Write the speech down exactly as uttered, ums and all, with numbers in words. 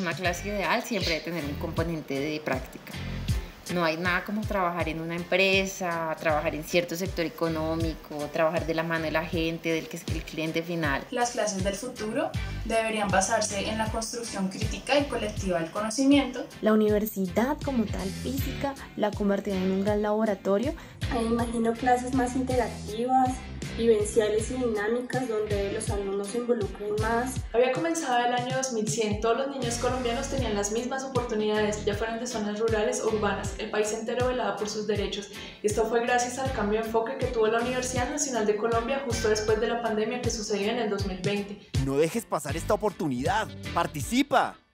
una clase ideal siempre debe tener un componente de práctica. No hay nada como trabajar en una empresa, trabajar en cierto sector económico, trabajar de la mano de la gente, del que es el cliente final. Las clases del futuro deberían basarse en la construcción crítica y colectiva del conocimiento. La universidad como tal física la convertirá en un gran laboratorio. Me imagino clases más interactivas, vivenciales y dinámicas donde los alumnos se involucren más. Había comenzado el año dos mil cien, todos los niños colombianos tenían las mismas oportunidades, ya fueran de zonas rurales o urbanas, el país entero velaba por sus derechos. Y esto fue gracias al cambio de enfoque que tuvo la Universidad Nacional de Colombia justo después de la pandemia que sucedió en el dos mil veinte. No dejes pasar esta oportunidad, participa.